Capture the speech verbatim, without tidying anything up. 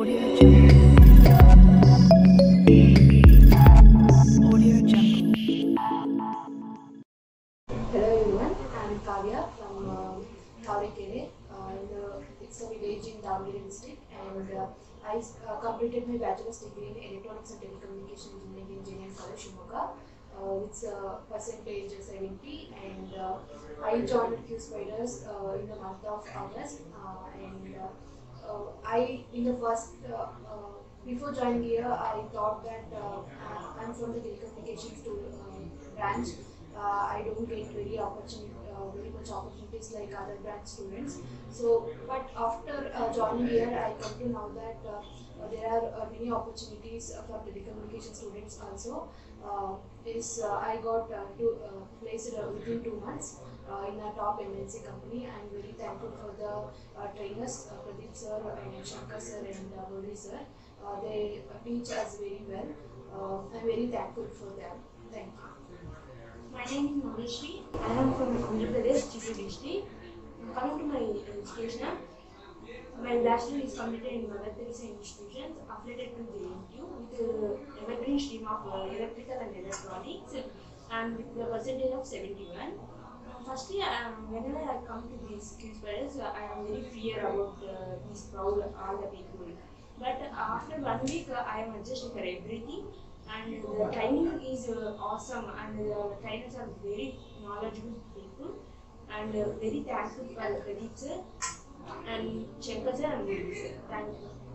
everyone, I'm Kavya from uh, KAVYA. Uh, in the, it's a village in Davangere district, and uh, I uh, completed my bachelor's degree in electronics and telecommunication engineering in Engineering College, Shimoga. Uh, it's uh, percentage seventy, and uh, I joined Qspiders uh, in the month of August, uh, and uh, uh, I in the first uh, uh, before joining here, I thought that uh, I'm from the telecommunications to uh, branch. uh, I don't get very opportunity, uh, very much opportunities like other branch students. So, but after uh, joining here, I come to know that uh, uh, there are uh, many opportunities uh, for telecommunication students also. Uh, is uh, I got uh, to, uh, placed uh, within two months uh, in a top M N C company. I am very thankful for the uh, trainers, uh, Pradeep sir and Shankar sir and uh, Gauri sir. Uh, they uh, teach us very well. Uh, I am very thankful for them. Thank you. My name is NavyaShree. I am from Andhra Pradesh, district. Coming to my education, my bachelor is completed in Mother Teresa institutions affiliated to J N Q with uh, evergreen stream of uh, electrical and electronics and with the percentage of seventy-one. Firstly, um, whenever I come to these Qspiders, uh, I am very fear about uh, these crowd, all the people. But after one week, uh, I am adjusted for everything, and the training is uh, awesome, and the trainers are very knowledgeable people, and uh, very thankful for Pradeep sir and Shankar sir and Guru sir. Thank you.